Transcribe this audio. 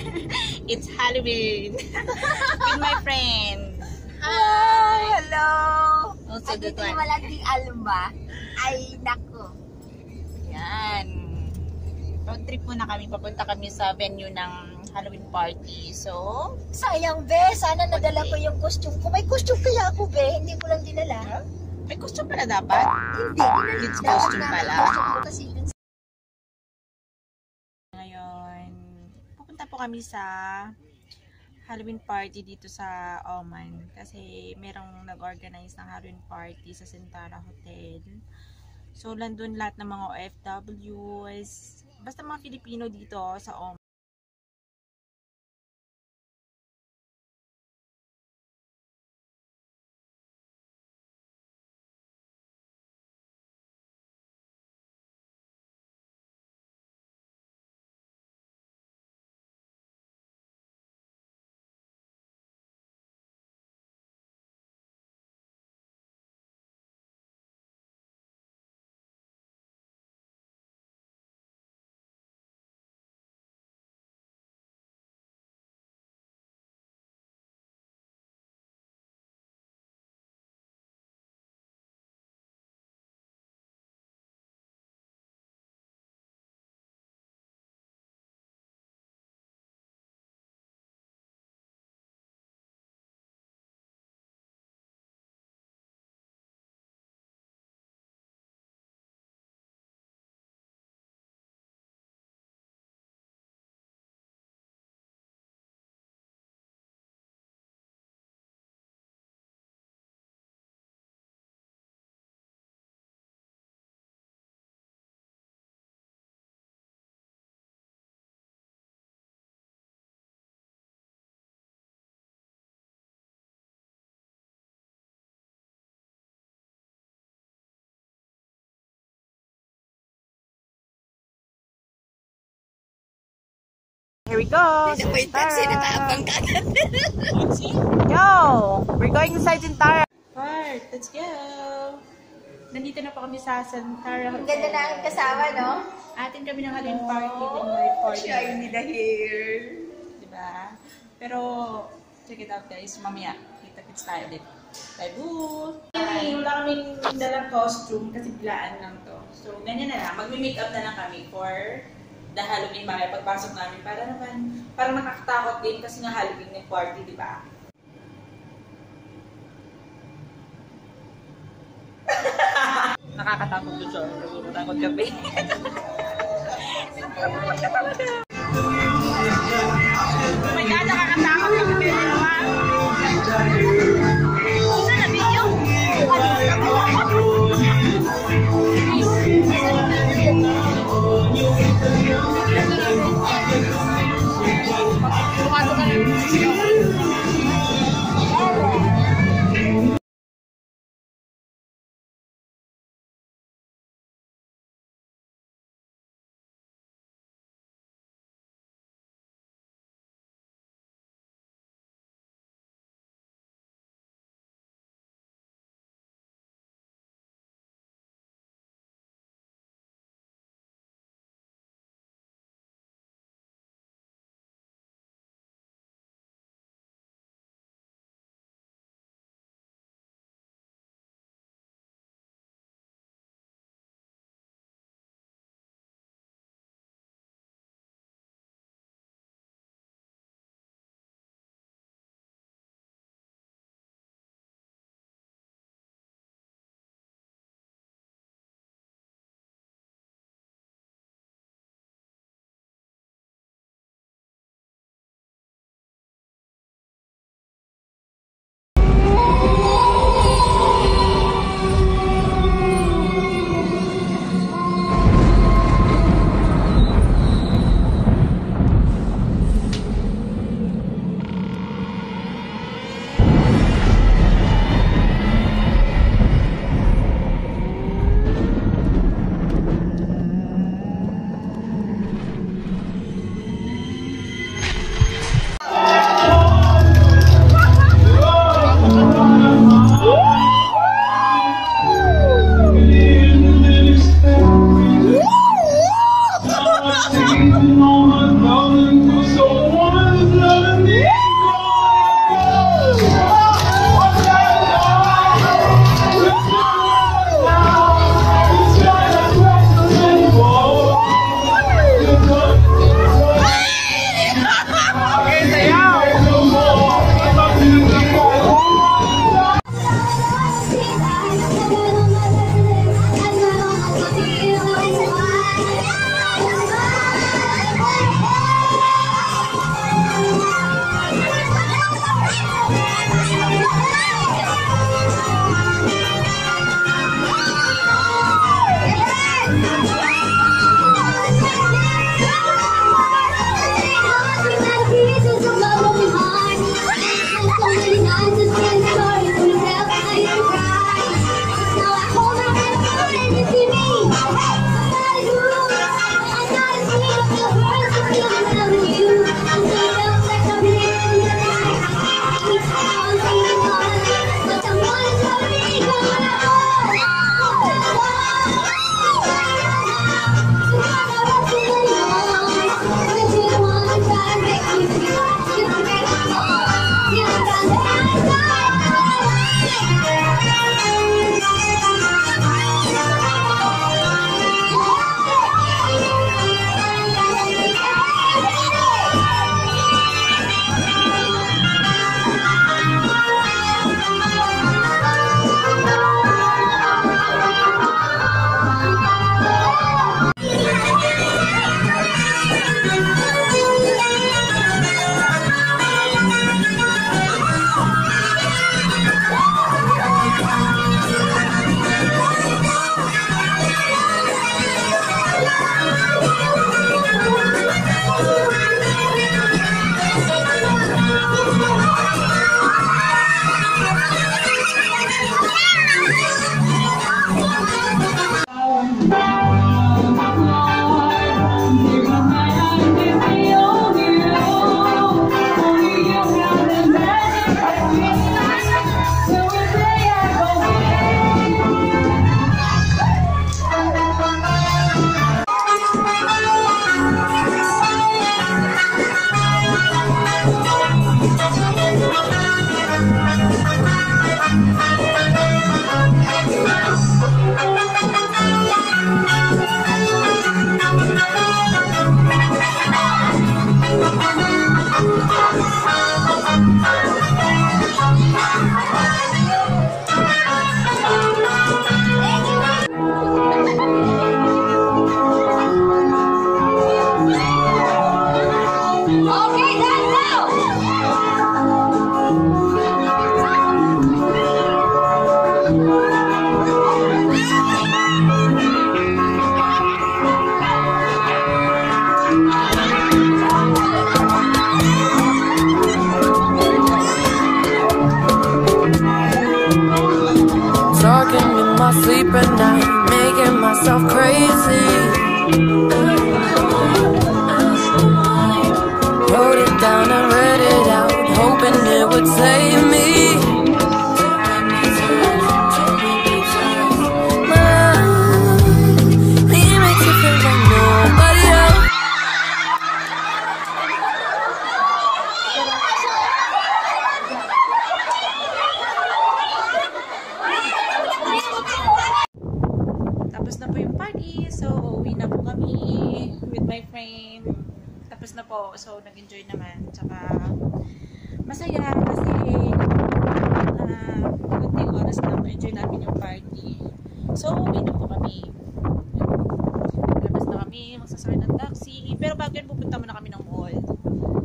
It's Halloween. With my friend. Hi! Hello! Also At the ito one. yung malaking alma. Ay, nako. Yan. Road trip muna kami. Papunta kami sa venue ng Halloween party. So, Sayang, be. Sana nadala ko yung costume ko. May costume kaya ako, be. Hindi ko lang dinala. may costume pala dapat. Hindi. Kids Dapat costume na pala. costume ko kasi dun sa... Ngayon, pupunta po kami sa Halloween party dito sa Oman. Kasi merong nag-organize ng Halloween party sa Sentara Hotel. So, nandun lahat ng mga OFW'S. Basta mga Filipino dito sa Oman. Here we go! Sinataabang ka agad. Go! We're going inside Sentara. Part, let's go! Nandito na po kami sa Sentara Hotel. Ganda na ang kasama, no? Atin kami ng Halloween party with my partner. Siya yung nila here. Diba? Pero, check it out guys. Mamaya, kita-kits tayo din. Bye-boo! Wala kaming dalang costume kasi biglaan lang to. So, ganyan na lang. Magme-makeup na lang kami for the Halloween mamaya pagpasok namin. Para nakakatakot din kasi nga Halloween ng party, diba? Nakakatakot doon siya. Nakakatakot kami. Oh my God, nakakatakot kami kayo naman. Isa na video? Pumasok ka na. save me. He makes you feel like nobody else. Tapos na po yung party. So, uwi na po kami with my friend. Tapos na po. So, nag-enjoy naman. Tsaka, masaya kasi konting oras na enjoy namin yung party. So, uwi na po kami. Labas na kami. Magsasakay ng taxi. Pero bago yan, pupunta muna kami ng mall.